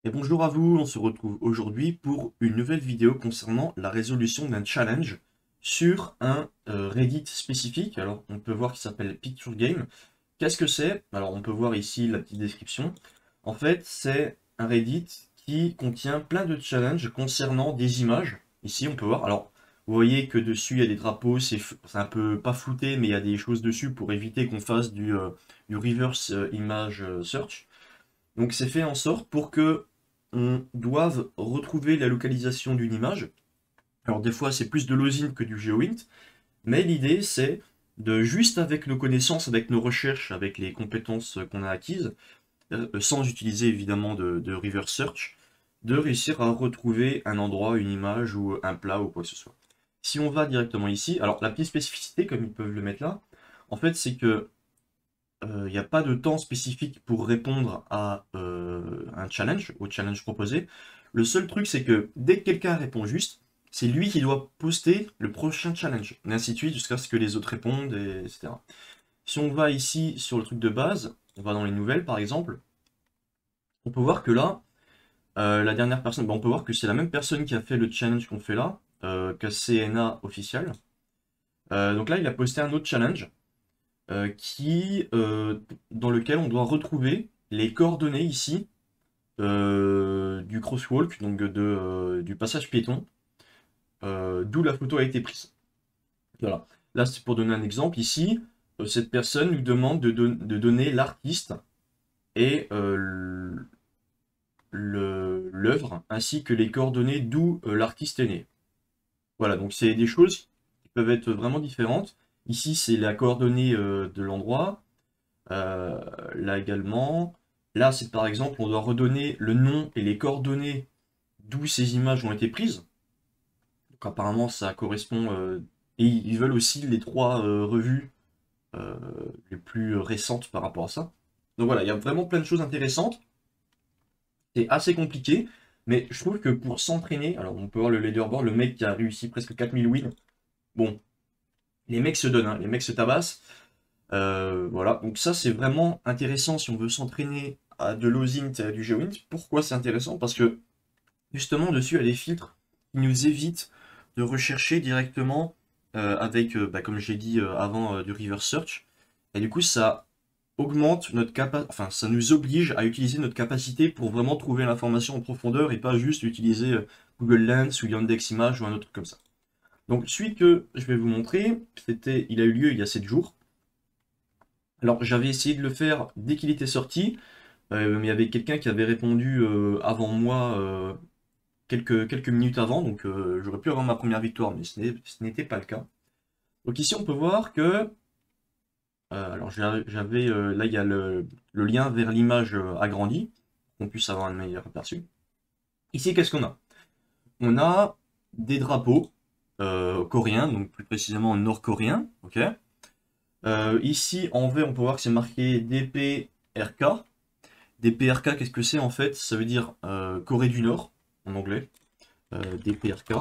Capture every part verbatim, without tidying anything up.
Et bonjour à vous, on se retrouve aujourd'hui pour une nouvelle vidéo concernant la résolution d'un challenge sur un euh, Reddit spécifique. Alors on peut voir qu'il s'appelle Picture Game. Qu'est-ce que c'est? Alors on peut voir ici la petite description. En fait c'est un Reddit qui contient plein de challenges concernant des images. Ici on peut voir, alors vous voyez que dessus il y a des drapeaux, c'est f- c'est un peu pas flouté mais il y a des choses dessus pour éviter qu'on fasse du, euh, du reverse euh, image euh, search. Donc c'est fait en sorte pour que on doive retrouver la localisation d'une image. Alors des fois c'est plus de l'osint que du GeoInt, mais l'idée c'est de juste avec nos connaissances, avec nos recherches, avec les compétences qu'on a acquises, euh, sans utiliser évidemment de, de reverse search, de réussir à retrouver un endroit, une image ou un plat ou quoi que ce soit. Si on va directement ici, alors la petite spécificité comme ils peuvent le mettre là, en fait c'est que il n'y a pas de temps spécifique pour répondre à euh, un challenge, au challenge proposé. Le seul truc, c'est que dès que quelqu'un répond juste, c'est lui qui doit poster le prochain challenge, et ainsi de suite, jusqu'à ce que les autres répondent, et, etc. Si on va ici sur le truc de base, on va dans les nouvelles par exemple, on peut voir que là, euh, la dernière personne, bah, on peut voir que c'est la même personne qui a fait le challenge qu'on fait là, euh, que C N A officiel. Euh, donc là, il a posté un autre challenge, euh, qui, euh, dans lequel on doit retrouver les coordonnées ici euh, du crosswalk, donc de, euh, du passage piéton, euh, d'où la photo a été prise. Voilà. Là, c'est pour donner un exemple. Ici, euh, cette personne nous demande de, don- de donner l'artiste et euh, le- l'œuvre, ainsi que les coordonnées d'où euh, l'artiste est né. Voilà, donc c'est des choses qui peuvent être vraiment différentes. Ici, c'est la coordonnée euh, de l'endroit. Euh, là également, là c'est par exemple, on doit redonner le nom et les coordonnées d'où ces images ont été prises. Donc apparemment ça correspond, euh, et ils veulent aussi les trois euh, revues euh, les plus récentes par rapport à ça. Donc voilà, il y a vraiment plein de choses intéressantes. C'est assez compliqué, mais je trouve que pour s'entraîner, alors on peut voir le leaderboard, le mec qui a réussi presque quatre mille wins. Bon, les mecs se donnent, hein, les mecs se tabassent. Euh, voilà, donc ça c'est vraiment intéressant si on veut s'entraîner à de l'osint et à du geoint. Pourquoi c'est intéressant? Parce que justement dessus il y a des filtres qui nous évitent de rechercher directement euh, avec, euh, bah, comme j'ai dit euh, avant, euh, du reverse search. Et du coup ça augmente notre capacité, enfin ça nous oblige à utiliser notre capacité pour vraiment trouver l'information en profondeur et pas juste utiliser euh, Google Lens ou Yandex Images ou un autre truc comme ça. Donc celui que je vais vous montrer, c'était, il a eu lieu il y a sept jours. Alors j'avais essayé de le faire dès qu'il était sorti, euh, mais il y avait quelqu'un qui avait répondu euh, avant moi, euh, quelques, quelques minutes avant, donc euh, j'aurais pu avoir ma première victoire, mais ce n'est- ce n'était pas le cas. Donc ici on peut voir que, euh, alors j'avais, j'avais, euh, là il y a le, le lien vers l'image euh, agrandie, qu'on puisse avoir un meilleur aperçu. Ici qu'est-ce qu'on a? On a des drapeaux euh, coréens, donc plus précisément nord-coréens, ok? Euh, ici en vert on peut voir que c'est marqué D P R K. D P R K, qu'est-ce que c'est en fait? Ça veut dire euh, Corée du Nord, en anglais. Euh, D P R K.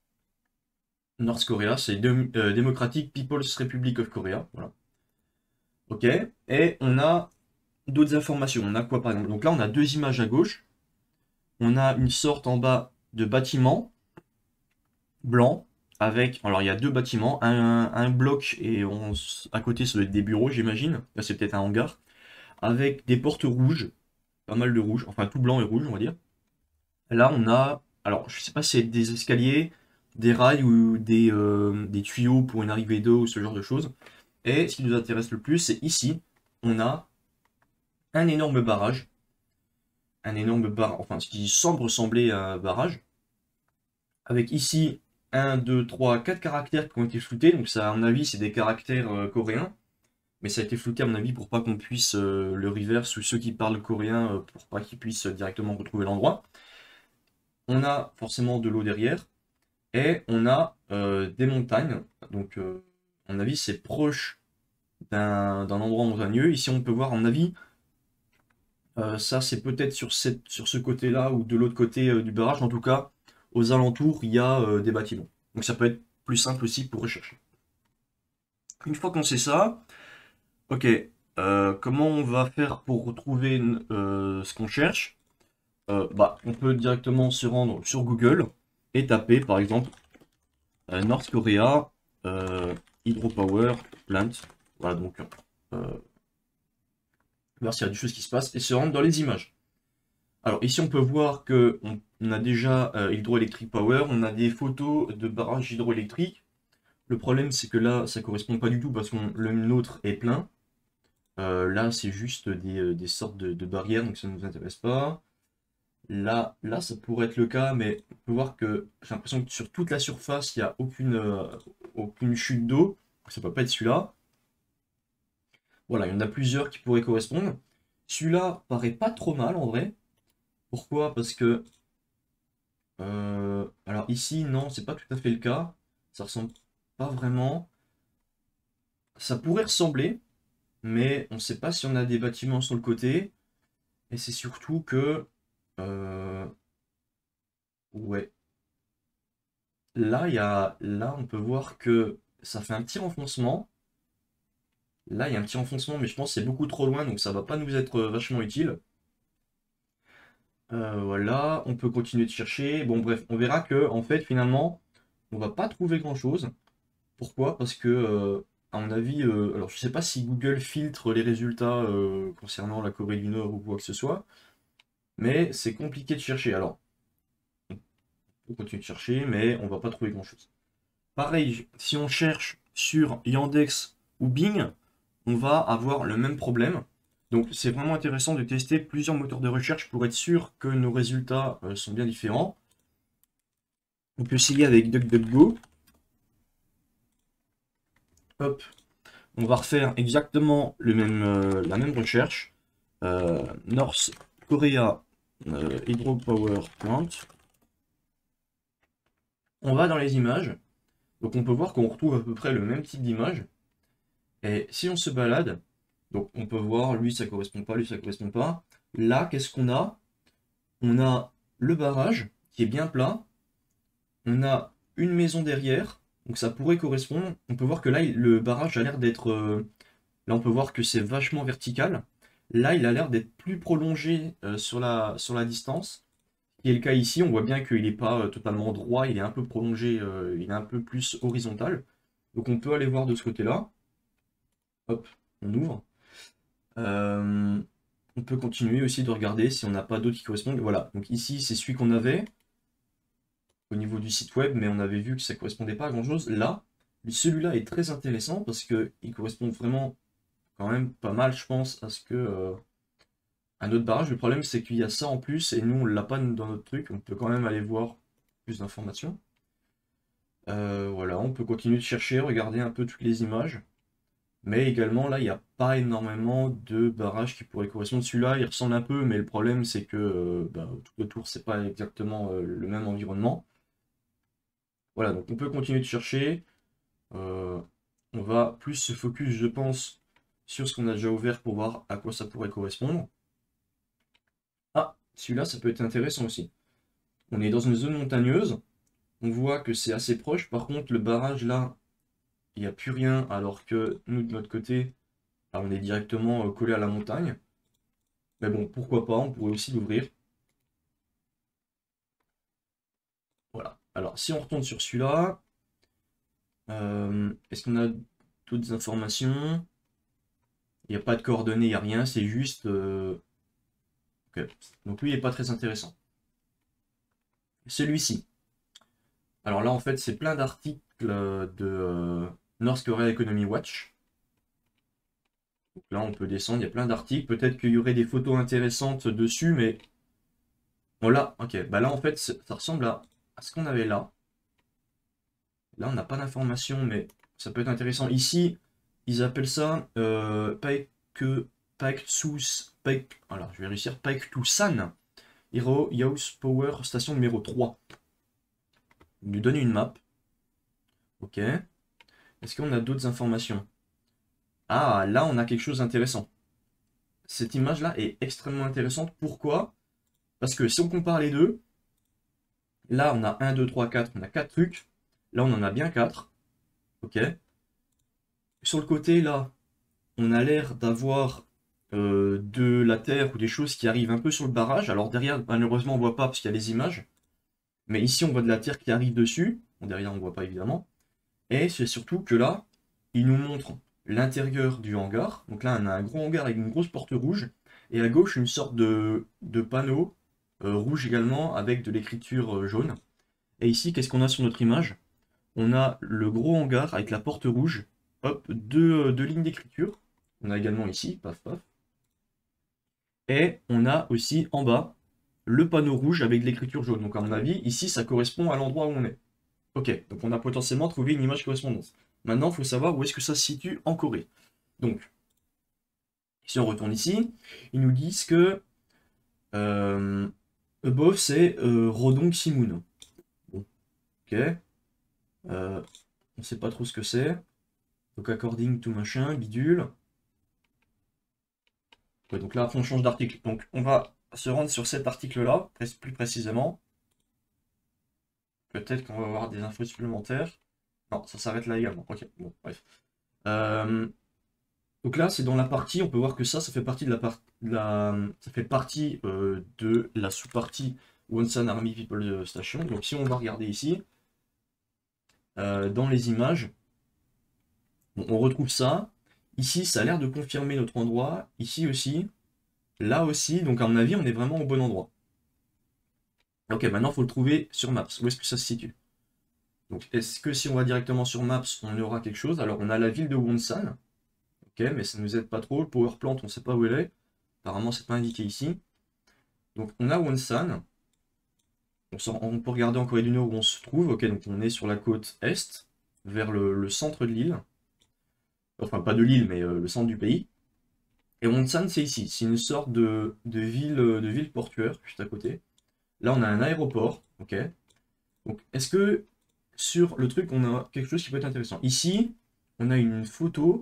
North Korea, c'est Dem- euh, Democratic People's Republic of Korea. Voilà. Ok. Et on a d'autres informations. On a quoi par exemple? Donc là, on a deux images à gauche. On a une sorte en bas de bâtiment blanc avec. Alors il y a deux bâtiments, un, un bloc et on, à côté, ça doit être des bureaux, j'imagine. Là, c'est peut-être un hangar. Avec des portes rouges, pas mal de rouge, enfin tout blanc et rouge, on va dire. Là, on a, alors je sais pas si c'est des escaliers, des rails ou des, euh, des tuyaux pour une arrivée d'eau ou ce genre de choses. Et ce qui nous intéresse le plus, c'est ici, on a un énorme barrage, un énorme barrage, enfin ce qui semble ressembler à un barrage, avec ici un, deux, trois, quatre caractères qui ont été floutés. Donc ça, à mon avis, c'est des caractères euh, coréens, mais ça a été flouté à mon avis pour pas qu'on puisse euh, le reverse ou ceux qui parlent coréen euh, pour pas qu'ils puissent euh, directement retrouver l'endroit. On a forcément de l'eau derrière. Et on a euh, des montagnes. Donc, euh, à mon avis, c'est proche d'un d'un endroit montagneux. Ici, on peut voir, à mon avis, euh, ça, c'est peut-être sur, cette, sur ce côté-là ou de l'autre côté euh, du barrage. En tout cas, aux alentours, il y a euh, des bâtiments. Donc, ça peut être plus simple aussi pour rechercher. Une fois qu'on sait ça, ok, euh, comment on va faire pour retrouver euh, ce qu'on cherche? euh, bah, on peut directement se rendre sur Google et taper par exemple euh, North Korea euh, Hydropower Plant. Voilà, donc euh, voir s'il y a des choses qui se passent et se rendre dans les images. Alors ici on peut voir que on, on a déjà euh, Hydroelectric Power, on a des photos de barrages hydroélectriques. Le problème c'est que là ça correspond pas du tout parce que le nôtre est plein. Euh, là c'est juste des, euh, des sortes de, de barrières donc ça ne nous intéresse pas. Là, là ça pourrait être le cas mais on peut voir que j'ai l'impression que sur toute la surface il n'y a aucune, euh, aucune chute d'eau. Ça peut pas être celui-là. Voilà, il y en a plusieurs qui pourraient correspondre. Celui-là paraît pas trop mal en vrai. Pourquoi? Parce que Euh, alors ici, non, c'est pas tout à fait le cas. Ça ressemble pas vraiment. Ça pourrait ressembler, mais on ne sait pas si on a des bâtiments sur le côté. Et c'est surtout que... euh, ouais. Là, il y a, là, on peut voir que ça fait un petit renfoncement. Là, il y a un petit renfoncement, mais je pense que c'est beaucoup trop loin, donc ça va pas nous être euh, vachement utile. Euh, voilà, on peut continuer de chercher. Bon, bref, on verra que, en fait, finalement, on va pas trouver grand-chose. Pourquoi? Parce que, euh, à mon avis, euh, alors je sais pas si Google filtre les résultats euh, concernant la Corée du Nord ou quoi que ce soit, mais c'est compliqué de chercher. Alors, on peut continuer de chercher, mais on va pas trouver grand-chose. Pareil, si on cherche sur Yandex ou Bing, on va avoir le même problème. Donc c'est vraiment intéressant de tester plusieurs moteurs de recherche pour être sûr que nos résultats euh, sont bien différents. On peut essayer avec DuckDuckGo. Hop, on va refaire exactement le même, euh, la même recherche. Euh, North Korea euh, Hydropower Plant. On va dans les images. Donc on peut voir qu'on retrouve à peu près le même type d'image. Et si on se balade, donc on peut voir, lui ça correspond pas, lui ça correspond pas. Là, qu'est-ce qu'on a? On a le barrage qui est bien plat. On a une maison derrière. Donc ça pourrait correspondre. On peut voir que là, le barrage a l'air d'être... euh, là, on peut voir que c'est vachement vertical. Là, il a l'air d'être plus prolongé euh, sur la, sur la distance. Qui est le cas ici, on voit bien qu'il n'est pas euh, totalement droit, il est un peu prolongé, euh, il est un peu plus horizontal. Donc on peut aller voir de ce côté-là. Hop, on ouvre. Euh, on peut continuer aussi de regarder si on n'a pas d'autres qui correspondent. Voilà, donc ici c'est celui qu'on avait au niveau du site web, mais on avait vu que ça ne correspondait pas à grand-chose. Là, celui-là est très intéressant parce qu'il correspond vraiment quand même pas mal, je pense, à ce que... euh, un autre barrage. Le problème, c'est qu'il y a ça en plus et nous, on l'a pas dans notre truc. On peut quand même aller voir plus d'informations. Euh, voilà, on peut continuer de chercher, regarder un peu toutes les images. Mais également, là, il n'y a pas énormément de barrages qui pourraient correspondre. Celui-là, il ressemble un peu, mais le problème, c'est que euh, bah, tout autour, c'est pas exactement euh, le même environnement. Voilà, donc on peut continuer de chercher. Euh, on va plus se focus, je pense, sur ce qu'on a déjà ouvert pour voir à quoi ça pourrait correspondre. Ah, celui-là, ça peut être intéressant aussi. On est dans une zone montagneuse. On voit que c'est assez proche. Par contre, le barrage là, il n'y a plus rien. Alors que nous, de notre côté, là, on est directement euh, collé à la montagne. Mais bon, pourquoi pas, on pourrait aussi l'ouvrir. Voilà. Alors, si on retourne sur celui-là, euh, est-ce qu'on a d'autres informations? Il n'y a pas de coordonnées, il n'y a rien. C'est juste... euh, ok. Donc lui, il n'est pas très intéressant. Celui-ci. Alors là, en fait, c'est plein d'articles euh, de euh, North Korea Economy Watch. Donc là, on peut descendre, il y a plein d'articles. Peut-être qu'il y aurait des photos intéressantes dessus, mais... Bon là, ok. Bah là, en fait, ça ressemble à, à ce qu'on avait là. Là, on n'a pas d'informations, mais ça peut être intéressant. Ici, ils appellent ça euh, Paek- Paektsus... Paek... Alors, je vais réussir. Paektusan Hero Yaus Power Station numéro trois. Il nous donne une map. Ok. Est-ce qu'on a d'autres informations? Ah, là, on a quelque chose d'intéressant. Cette image-là est extrêmement intéressante. Pourquoi? Parce que si on compare les deux, là on a un, deux, trois, quatre, on a quatre trucs. Là on en a bien quatre. Ok. Sur le côté là, on a l'air d'avoir euh, de la terre ou des choses qui arrivent un peu sur le barrage. Alors derrière, malheureusement, on voit pas parce qu'il y a les images. Mais ici, on voit de la terre qui arrive dessus. Bon, derrière, on voit pas évidemment. Et c'est surtout que là, il nous montre l'intérieur du hangar. Donc là, on a un gros hangar avec une grosse porte rouge. Et à gauche, une sorte de, de panneau euh, rouge également avec de l'écriture euh, jaune. Et ici, qu'est-ce qu'on a sur notre image? On a le gros hangar avec la porte rouge. Hop, deux, deux lignes d'écriture. On a également ici, paf paf. Et on a aussi en bas le panneau rouge avec de l'écriture jaune. Donc à mon avis, ici, ça correspond à l'endroit où on est. Ok, donc on a potentiellement trouvé une image correspondante. Maintenant, il faut savoir où est-ce que ça se situe en Corée. Donc, si on retourne ici, ils nous disent que euh, above, c'est euh, Rodong Simun. Bon, ok. Euh, on ne sait pas trop ce que c'est. Donc, according to machin, bidule. Ouais, donc là, après, on change d'article. Donc, on va se rendre sur cet article-là, plus précisément. Peut-être qu'on va avoir des infos supplémentaires. Non, ça s'arrête là également. Ok, bon, bref. Euh, donc là, c'est dans la partie, on peut voir que ça, ça fait partie de la, part, de la, ça fait partie, euh, de la sous-partie Wonsan Army People Station. Donc si on va regarder ici, euh, dans les images, bon, on retrouve ça. Ici, ça a l'air de confirmer notre endroit. Ici aussi. Là aussi. Donc à mon avis, on est vraiment au bon endroit. Ok, maintenant, il faut le trouver sur Maps. Où est-ce que ça se situe? Donc est-ce que si on va directement sur Maps, on aura quelque chose? Alors on a la ville de Wonsan. Ok, mais ça ne nous aide pas trop. Le power plant, on ne sait pas où elle est. Apparemment, c'est pas indiqué ici. Donc on a Wonsan. On, sort- on peut regarder en Corée du Nord où on se trouve. Ok, donc on est sur la côte est, vers le, le centre de l'île. Enfin, pas de l'île, mais euh, le centre du pays. Et Wonsan, c'est ici. C'est une sorte de, de ville, euh, de ville portuaire, juste à côté. Là, on a un aéroport. Ok. Donc, est-ce que sur le truc, on a quelque chose qui peut être intéressant? Ici, on a une photo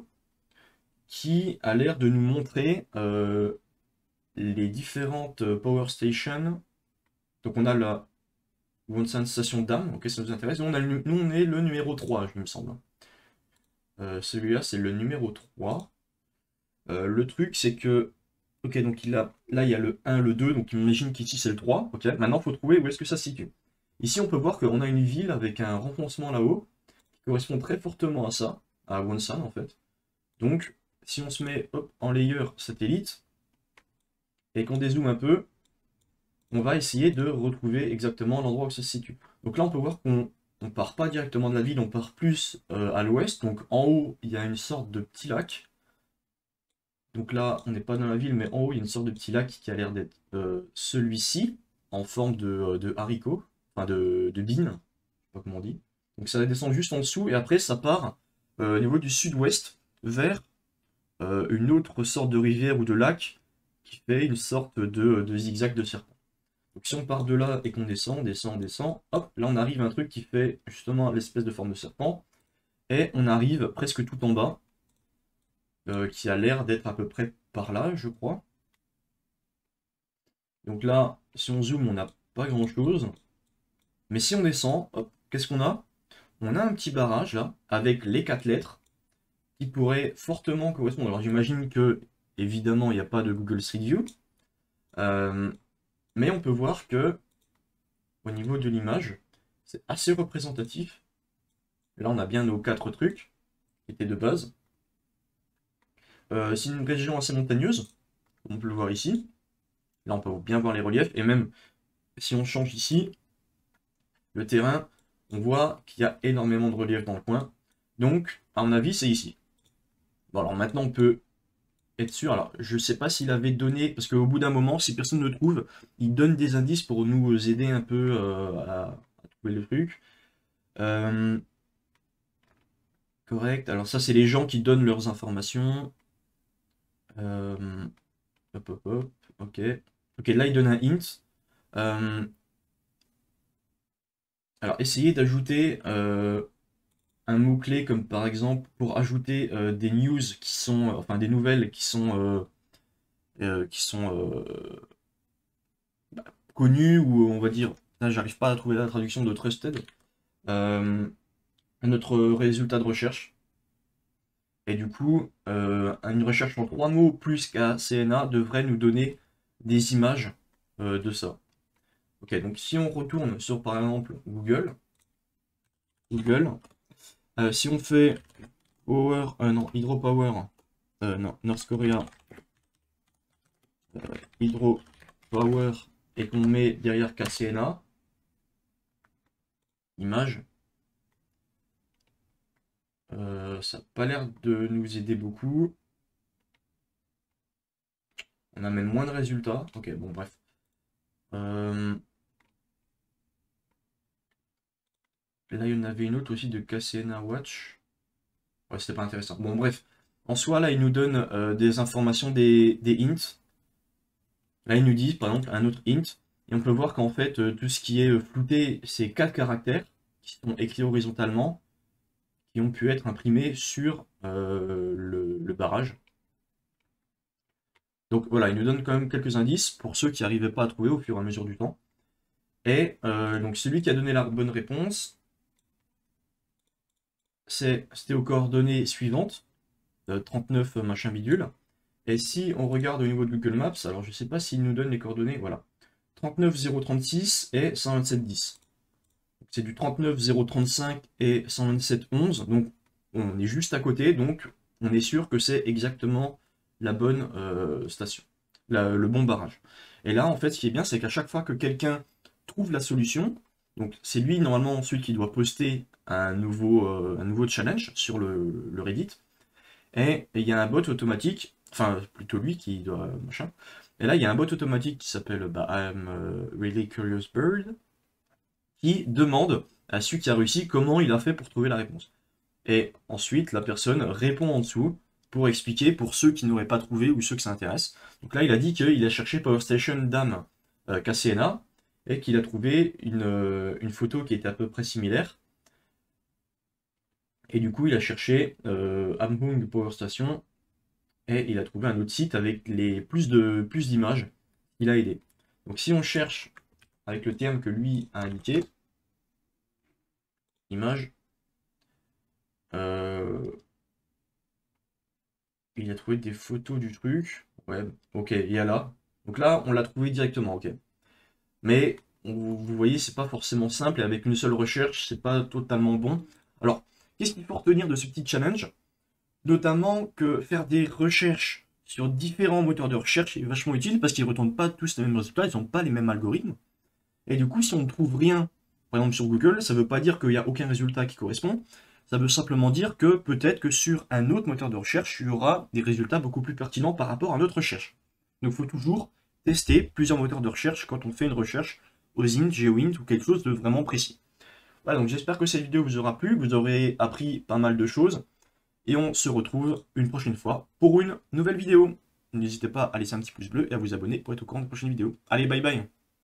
qui a l'air de nous montrer euh, les différentes euh, power stations. Donc, on a la Wonsan Station Dam, ok, ça nous intéresse. Nous, on, a le nu- nous, on est le numéro trois, il me semble. Euh, celui-là, c'est le numéro trois. Euh, le truc, c'est que. Ok, donc il a, là, il y a le un, le deux, donc imagine qu'ici, c'est le trois. Ok, maintenant, il faut trouver où est-ce que ça se situe. Ici, on peut voir qu'on a une ville avec un renfoncement là-haut, qui correspond très fortement à ça, à Wonsan, en fait. Donc, si on se met hop, en layer satellite, et qu'on dézoome un peu, on va essayer de retrouver exactement l'endroit où ça se situe. Donc là, on peut voir qu'on ne part pas directement de la ville, on part plus euh, à l'ouest. Donc en haut, il y a une sorte de petit lac. Donc là, on n'est pas dans la ville, mais en haut, il y a une sorte de petit lac qui a l'air d'être euh, celui-ci, en forme de, euh, de haricot, enfin de, de bean, je sais pas comment on dit. Donc ça descend juste en dessous, et après, ça part euh, au niveau du sud-ouest vers euh, une autre sorte de rivière ou de lac qui fait une sorte de, de zigzag de serpent. Donc si on part de là et qu'on descend, descend, descend, hop, là on arrive à un truc qui fait justement l'espèce de forme de serpent, et on arrive presque tout en bas, euh, qui a l'air d'être à peu près par là, je crois. Donc là, si on zoome, on n'a pas grand-chose. Mais si on descend, hop, qu'est-ce qu'on a? On a un petit barrage là, avec les quatre lettres, qui pourrait fortement correspondre. Alors j'imagine que, évidemment, il n'y a pas de Google Street View, euh, mais on peut voir que, au niveau de l'image, c'est assez représentatif. Là, on a bien nos quatre trucs, qui étaient de base. Euh, c'est une région assez montagneuse, comme on peut le voir ici. Là, on peut bien voir les reliefs. Et même si on change ici, le terrain, on voit qu'il y a énormément de relief dans le coin. Donc, à mon avis, c'est ici. Bon, alors maintenant, on peut être sûr. Alors, je ne sais pas s'il avait donné, parce qu'au bout d'un moment, si personne ne trouve, il donne des indices pour nous aider un peu euh, à, à trouver le truc. Euh, correct. Alors ça, c'est les gens qui donnent leurs informations. Euh, hop, hop, hop. Ok. Ok, là, il donne un hint. Euh, alors, essayez d'ajouter euh, un mot-clé comme par exemple pour ajouter euh, des news qui sont, enfin des nouvelles qui sont, euh, euh, qui sont euh, bah, connues ou on va dire, là, j'arrive pas à trouver la traduction de trusted, euh, à notre résultat de recherche. Et du coup, euh, une recherche en trois mots plus K C N A devrait nous donner des images euh, de ça. Ok, donc si on retourne sur par exemple Google, Google, euh, si on fait Power, euh, non, Hydropower, euh, non, North Korea, euh, Hydropower, et qu'on met derrière K C N A, image, euh, ça n'a pas l'air de nous aider beaucoup. On a même moins de résultats. Ok, bon, bref. Euh, Là, il y en avait une autre aussi de K C N A Watch. Ouais, c'était pas intéressant. Bon, bref. En soi, là, il nous donne euh, des informations, des, des hints. Là, il nous dit, par exemple, un autre hint. Et on peut voir qu'en fait, euh, tout ce qui est euh, flouté, c'est quatre caractères qui sont écrits horizontalement, qui ont pu être imprimés sur euh, le, le barrage. Donc voilà, il nous donne quand même quelques indices pour ceux qui n'arrivaient pas à trouver au fur et à mesure du temps. Et euh, donc celui qui a donné la bonne réponse, c'était aux coordonnées suivantes, euh, trente-neuf machin bidule. Et si on regarde au niveau de Google Maps, alors je ne sais pas s'il nous donne les coordonnées, voilà, trente-neuf zéro trente-six et cent vingt-sept dix. C'est du trente-neuf zéro trente-cinq et cent vingt-sept onze, donc on est juste à côté, donc on est sûr que c'est exactement la bonne euh, station, la- le bon barrage. Et là, en fait, ce qui est bien, c'est qu'à chaque fois que quelqu'un trouve la solution, donc c'est lui normalement celui qui doit poster un nouveau, euh, un nouveau challenge sur le, le Reddit, et il y a un bot automatique, enfin plutôt lui qui doit machin. Et là, il y a un bot automatique qui s'appelle bah, I'm a Really Curious Bird, qui demande à celui qui a réussi comment il a fait pour trouver la réponse. Et ensuite, la personne répond en dessous pour expliquer pour ceux qui n'auraient pas trouvé ou ceux que ça intéresse. Donc là, il a dit qu'il a cherché Power Station Dam euh, K C N A et qu'il a trouvé une, euh, une photo qui était à peu près similaire. Et du coup, il a cherché euh, Hamhung Power Station et il a trouvé un autre site avec les plus de plus d'images. Il a aidé. Donc si on cherche avec le terme que lui a indiqué, image, euh, il a trouvé des photos du truc. Ouais, ok, il y a là. Donc là, on l'a trouvé directement, ok. Mais on- vous voyez, c'est pas forcément simple et avec une seule recherche, c'est pas totalement bon. Alors, qu'est-ce qu'il faut retenir de ce petit challenge? Notamment que faire des recherches sur différents moteurs de recherche est vachement utile parce qu'ils ne retournent pas tous les mêmes résultats, ils n'ont pas les mêmes algorithmes. Et du coup, si on ne trouve rien, par exemple sur Google, ça ne veut pas dire qu'il n'y a aucun résultat qui correspond. Ça veut simplement dire que peut-être que sur un autre moteur de recherche, il y aura des résultats beaucoup plus pertinents par rapport à notre recherche. Donc il faut toujours tester plusieurs moteurs de recherche quand on fait une recherche OSINT, GeoInt ou quelque chose de vraiment précis. Voilà, donc j'espère que cette vidéo vous aura plu, vous aurez appris pas mal de choses. Et on se retrouve une prochaine fois pour une nouvelle vidéo. N'hésitez pas à laisser un petit pouce bleu et à vous abonner pour être au courant des prochaines vidéos. Allez, bye bye!